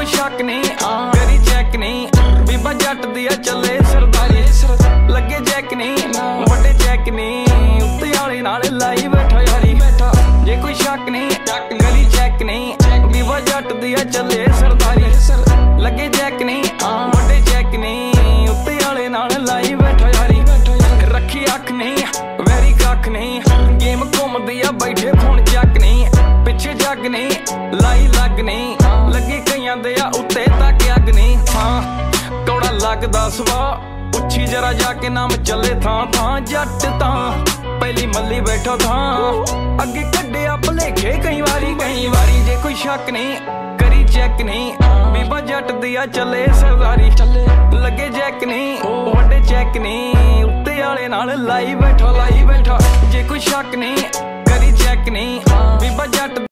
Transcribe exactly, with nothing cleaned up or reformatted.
कोई शक नहीं करी चेक नहीं, बीबा जट दिया चले सरदारी, लगे चेक नहीं बड़े चेक नहीं, उत्ते आले नाल लाई बैठा यारी, जे कोई शक नहीं करी चेक नहीं, बीबा जट दिया चले सरदारी, लगे चेक नहीं बड़े चेक नहीं, उत्ते आले नाल लाई बैठा यारी, रखी अख नहीं वैरी कख नहीं, गेम घूमदी आ बैठे फोन चक नहीं, पिछे जग नहीं लाई लग नहीं, लगे कईयां दे आ उत्ते तक अग नहीं, हाँ कौड़ा लगदा सवा उच्छी जरा जाके नाम चले थां थां, जट तां पहली मल्ली बैठो थां, अगे कड्डिया भलेखे कई वारी कई वारी, जे कोई शक नहीं करी चेक नहीं, बीबा जट दिया चले सरदारी, लगे चेक नहीं वड्डे चेक नहीं, उत्ते आले नाल लाई बैठा लाई बैठा, जे कोई शक नहीं करी चेक नहीं, बीबा जट